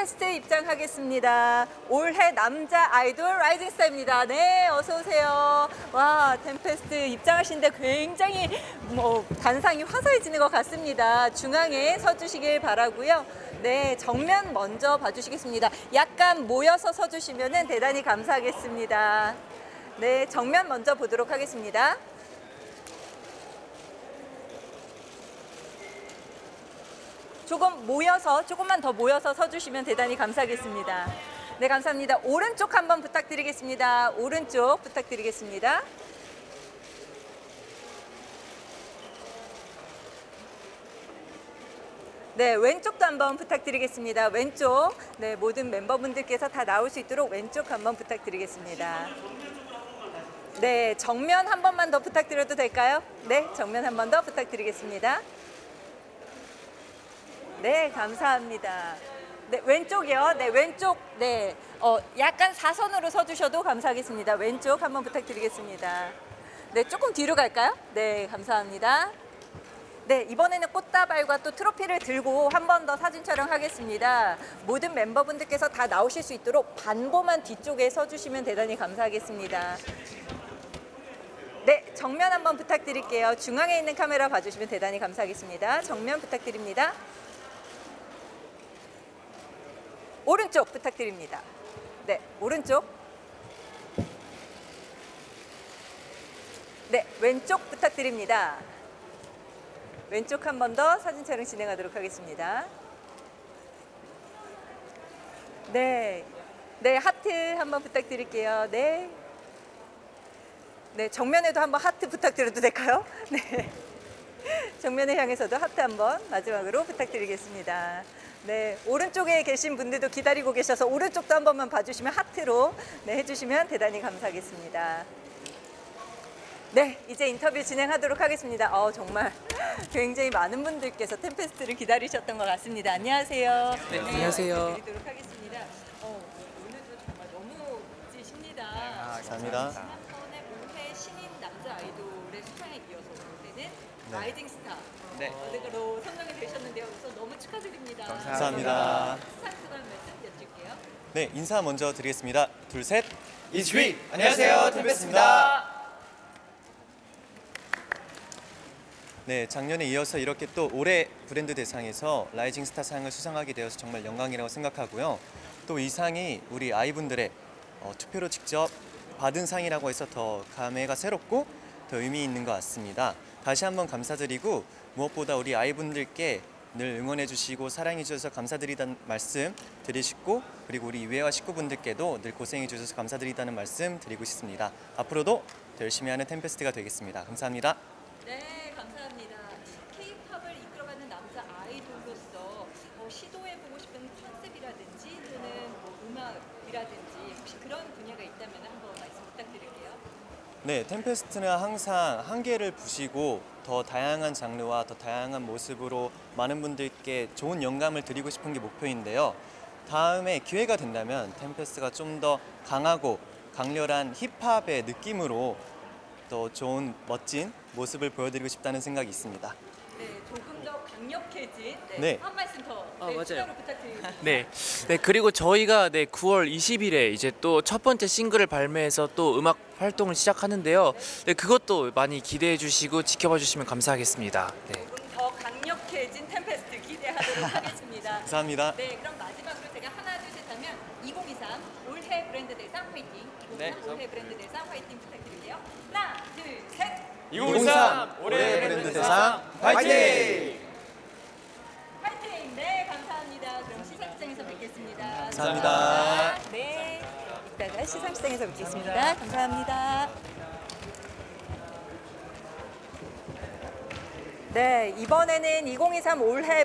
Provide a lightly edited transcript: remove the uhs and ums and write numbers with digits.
템페스트 입장하겠습니다. 올해 남자 아이돌 라이징 스타입니다. 네, 어서 오세요. 와, 템페스트 입장하시는데 굉장히 단상이 화사해지는 것 같습니다. 중앙에 서주시길 바라고요. 네, 정면 먼저 봐주시겠습니다. 약간 모여서 서주시면 대단히 감사하겠습니다. 네, 정면 먼저 보도록 하겠습니다. 조금만 더 모여서 서주시면 대단히 감사하겠습니다. 네, 감사합니다. 오른쪽 한번 부탁드리겠습니다. 오른쪽 부탁드리겠습니다. 네, 왼쪽도 한번 부탁드리겠습니다. 왼쪽, 네, 모든 멤버분들께서 다 나올 수 있도록 왼쪽 한번 부탁드리겠습니다. 네, 정면 한 번만 더 부탁드려도 될까요? 네, 정면 한 번 더 부탁드리겠습니다. 네, 감사합니다. 네, 왼쪽이요. 네, 왼쪽. 네, 약간 사선으로 서주셔도 감사하겠습니다. 왼쪽 한번 부탁드리겠습니다. 네, 조금 뒤로 갈까요? 네, 감사합니다. 네, 이번에는 꽃다발과 또 트로피를 들고 한 번 더 사진 촬영하겠습니다. 모든 멤버분들께서 다 나오실 수 있도록 반보만 뒤쪽에 서주시면 대단히 감사하겠습니다. 네, 정면 한번 부탁드릴게요. 중앙에 있는 카메라 봐주시면 대단히 감사하겠습니다. 정면 부탁드립니다. 오른쪽 부탁드립니다. 네, 오른쪽. 네, 왼쪽 부탁드립니다. 왼쪽 한 번 더 사진 촬영 진행하도록 하겠습니다. 네, 네, 하트 한번 부탁드릴게요. 네. 네, 정면에도 한번 하트 부탁드려도 될까요? 네. 정면을 향해서도 하트 한번 마지막으로 부탁드리겠습니다. 네, 오른쪽에 계신 분들도 기다리고 계셔서 오른쪽도 한 번만 봐주시면 하트로 네, 해주시면 대단히 감사하겠습니다. 네, 이제 인터뷰 진행하도록 하겠습니다. 정말 굉장히 많은 분들께서 템페스트를 기다리셨던 것 같습니다. 안녕하세요. 네, 안녕하세요. 드리도록 하겠습니다. 오늘도 정말 너무 멋지십니다. 감사합니다. 지난번에 올해 신인 남자 아이돌의 수상에 이어서 올해는 라이징 스타 어드가로 선정이 되셨는데요. 우선 너무 축하드립니다. 감사합니다. 수상 소감 말씀 여쭐게요. 네, 인사 먼저 드리겠습니다. 둘, 셋. 이주희! 안녕하세요, 템페스트입니다. 네, 작년에 이어서 이렇게 또 올해 브랜드 대상에서 라이징 스타 상을 수상하게 되어서 정말 영광이라고 생각하고요. 또 이 상이 우리 아이분들의 투표로 직접 받은 상이라고 해서 더 감회가 새롭고 더 의미 있는 것 같습니다. 다시 한번 감사드리고 무엇보다 우리 아이분들께 늘 응원해 주시고 사랑해 주셔서 감사드리다는 말씀 드리시고 그리고 우리 이회와 식구분들께도 늘 고생해 주셔서 감사드리다는 말씀 드리고 싶습니다. 앞으로도 더 열심히 하는 템페스트가 되겠습니다. 감사합니다. 네, 감사합니다. K-팝을 이끌어가는 남자 아이돌로서 시도해보고 싶은 컨셉이라든지 또는 음악이라든지 혹시 그런 분야가 있다면 한번 말씀 부탁드릴게요. 네, 템페스트는 항상 한계를 부시고 더 다양한 장르와 더 다양한 모습으로 많은 분들께 좋은 영감을 드리고 싶은 게 목표인데요. 다음에 기회가 된다면 템페스트가 좀 더 강하고 강렬한 힙합의 느낌으로 더 좋은 멋진 모습을 보여드리고 싶다는 생각이 있습니다. 네, 조금 더 강력해진 네. 한 말씀 더 맞아요. 추가로 부탁드리겠습니다. 네, 그리고 저희가 9월 20일에 이제 또 첫 번째 싱글을 발매해서 또 음악 활동을 시작하는데요. 네, 그것도 많이 기대해 주시고 지켜봐 주시면 감사하겠습니다. 네. 조금 더 강력해진 템페스트 기대하도록 하겠습니다. 감사합니다. 네, 그럼 마지막으로 제가 하나, 둘, 셋 하면 2023 올해 브랜드 대상 화이팅! 2023 올해 브랜드 대상 화이팅 부탁드릴게요. 하나, 둘, 셋! 2023 올해 브랜드 대상 화이팅! 화이팅! 네, 감사합니다. 그럼 시상식장에서 뵙겠습니다. 감사합니다. 네, 이따가 시상식장에서 뵙겠습니다. 감사합니다. 네, 이번에는 2023 올해